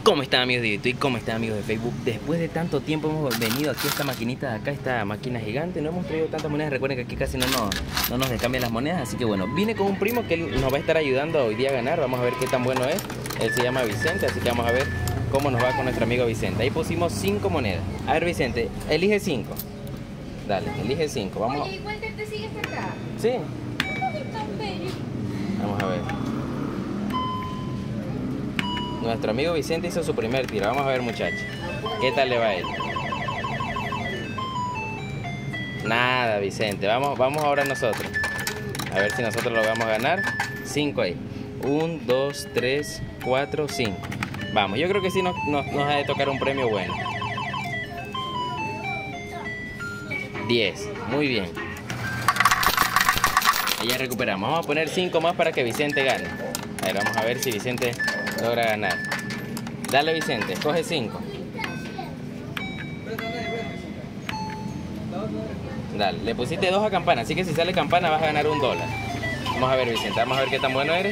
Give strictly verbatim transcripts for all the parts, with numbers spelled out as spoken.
¿Cómo están, amigos de YouTube? ¿Cómo están, amigos de Facebook? Después de tanto tiempo hemos venido aquí a esta maquinita de acá, esta máquina gigante. No hemos traído tantas monedas. Recuerden que aquí casi no nos, no nos descambian las monedas. Así que bueno, vine con un primo que él nos va a estar ayudando hoy día a ganar. Vamos a ver qué tan bueno es. Él se llama Vicente, así que vamos a ver cómo nos va con nuestro amigo Vicente. Ahí pusimos cinco monedas. A ver, Vicente, elige cinco. Dale, elige cinco. Vamos. Oye, igual que te sigues acá. Sí. Ay, tan bello. Vamos a ver. Nuestro amigo Vicente hizo su primer tiro. Vamos a ver, muchachos. ¿Qué tal le va a él? Nada, Vicente. Vamos, vamos ahora nosotros. A ver si nosotros lo vamos a ganar. Cinco ahí. Un, dos, tres, cuatro, cinco. Vamos, yo creo que sí nos, nos, nos ha de tocar un premio bueno. Diez. Muy bien. Ahí ya recuperamos. Vamos a poner cinco más para que Vicente gane. A ver, vamos a ver si Vicente logra ganar. Dale, Vicente, escoge cinco. Dale, le pusiste dos a campana, así que si sale campana vas a ganar un dólar. Vamos a ver, Vicente, vamos a ver qué tan bueno eres.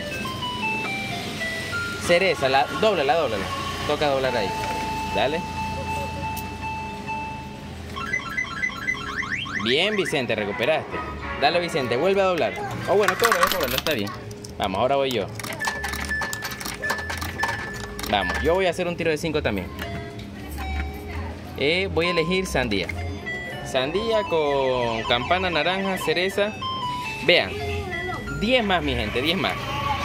Cereza, la, dóblala, dóblala. Toca doblar ahí. Dale. Bien, Vicente, recuperaste. Dale, Vicente, vuelve a doblar. Oh, bueno, cóbralo, cóbralo, está bien. Vamos, ahora voy yo. Vamos, yo voy a hacer un tiro de cinco también. Eh, voy a elegir sandía. Sandía con campana, naranja, cereza. Vean, diez más, mi gente, diez más.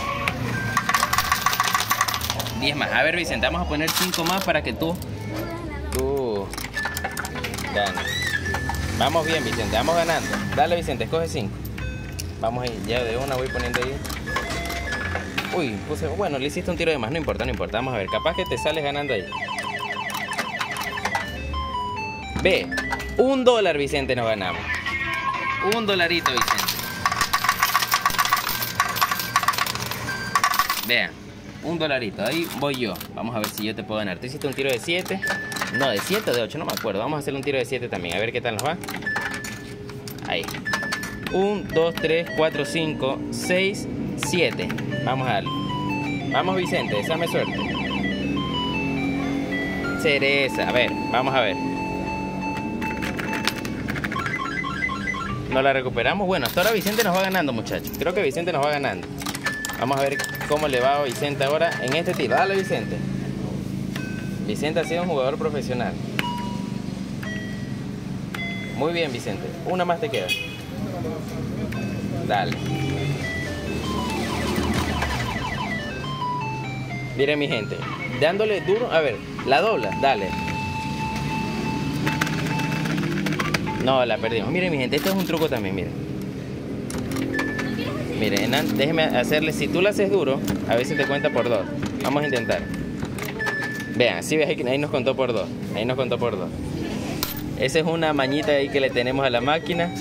diez más. A ver, Vicente, vamos a poner cinco más para que tú Tú ganes. Vamos bien, Vicente, vamos ganando. Dale, Vicente, escoge cinco. Vamos ahí, ya de una voy poniendo ahí. Uy, puse, bueno, le hiciste un tiro de más, no importa, no importa. Vamos a ver, capaz que te sales ganando ahí. Ve, un dólar, Vicente, nos ganamos. Un dolarito, Vicente. Vean, un dolarito, ahí voy yo. Vamos a ver si yo te puedo ganar. ¿Tú hiciste un tiro de siete? No, de siete o de ocho, no me acuerdo. Vamos a hacer un tiro de siete también, a ver qué tal nos va. Ahí. uno, dos, tres, cuatro, cinco, seis, siete. Vamos a darle. Vamos, Vicente, déjame suerte. Cereza, a ver, vamos a ver. ¿No la recuperamos? Bueno, hasta ahora Vicente nos va ganando, muchachos. Creo que Vicente nos va ganando. Vamos a ver cómo le va a Vicente ahora en este tiro. Dale, Vicente. Vicente ha sido un jugador profesional. Muy bien, Vicente. Una más te queda. Dale. Miren, mi gente, dándole duro, a ver, la dobla, dale. No, la perdimos. Miren, mi gente, esto es un truco también, miren. Miren, déjenme hacerle, si tú lo haces duro, a veces te cuenta por dos. Vamos a intentar. Vean, si ves ahí, ahí nos contó por dos. Ahí nos contó por dos. Esa es una mañita ahí que le tenemos a la máquina.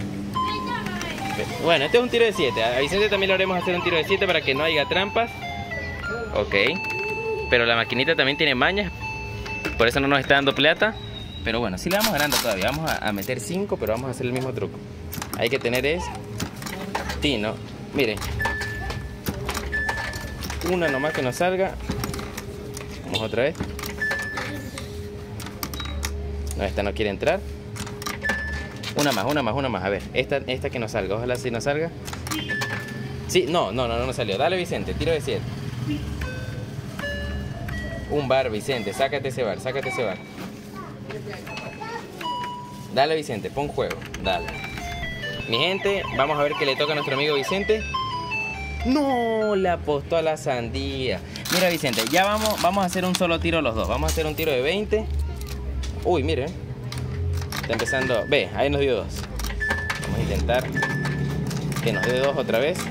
Bueno, este es un tiro de siete. A Vicente también le haremos hacer un tiro de siete para que no haya trampas. Ok, pero la maquinita también tiene mañas, por eso no nos está dando plata. Pero bueno, sí le vamos ganando todavía. Vamos a, a meter cinco, pero vamos a hacer el mismo truco. Hay que tener es tino. Miren, una nomás que nos salga. Vamos otra vez. No, esta no quiere entrar. Una más, una más, una más. A ver, esta, esta que nos salga, ojalá sí nos salga. Sí, no, no, no, no nos salió. Dale, Vicente, tiro de siete. Un bar, Vicente, sácate ese bar, sácate ese bar. Dale, Vicente, pon juego, dale. Mi gente, vamos a ver qué le toca a nuestro amigo Vicente. No, le apostó a la sandía. Mira, Vicente, ya vamos, vamos a hacer un solo tiro los dos. Vamos a hacer un tiro de veinte. Uy, mire, está empezando. Ve, ahí nos dio dos. Vamos a intentar que nos dé dos otra vez.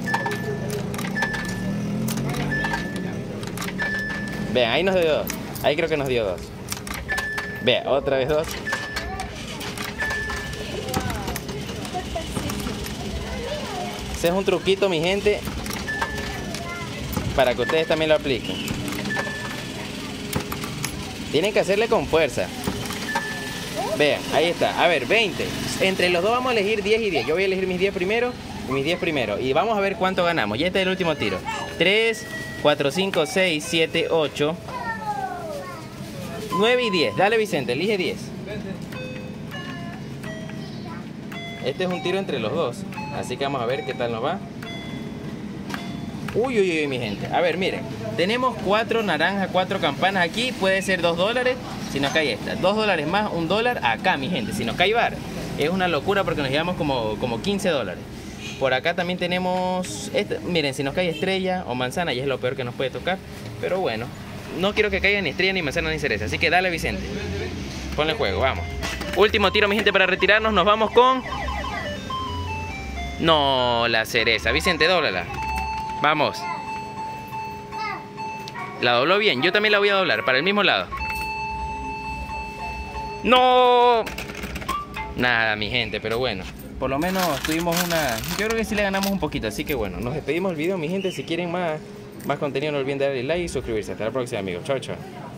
Vean, ahí nos dio dos. Ahí creo que nos dio dos. Vean, otra vez dos. Ese es un truquito, mi gente, para que ustedes también lo apliquen. Tienen que hacerle con fuerza. Vean, ahí está. A ver, veinte. Entre los dos vamos a elegir diez y diez. Yo voy a elegir mis diez primero y mis diez primero. Y vamos a ver cuánto ganamos. Y este es el último tiro. tres, cuatro, cinco, seis, siete, ocho. nueve y diez. Dale, Vicente, elige diez. Este es un tiro entre los dos. Así que vamos a ver qué tal nos va. Uy, uy, uy, mi gente. A ver, miren. Tenemos cuatro naranjas, cuatro campanas aquí. Puede ser dos dólares si nos cae esta. Dos dólares más, un dólar acá, mi gente. Si nos cae bar. Es una locura porque nos llevamos como, como quince dólares. Por acá también tenemos... Esta. Miren, si nos cae estrella o manzana, ya es lo peor que nos puede tocar. Pero bueno, no quiero que caiga ni estrella, ni manzana, ni cereza. Así que dale, Vicente. Ponle juego, vamos. Último tiro, mi gente, para retirarnos. Nos vamos con... No, la cereza. Vicente, dóblala. Vamos. La dobló bien. Yo también la voy a doblar para el mismo lado. ¡No! Nada, mi gente, pero bueno. Por lo menos tuvimos una... Yo creo que sí le ganamos un poquito. Así que bueno, nos despedimos del video, mi gente. Si quieren más, más contenido, no olviden darle like y suscribirse. Hasta la próxima, amigos. Chao, chao.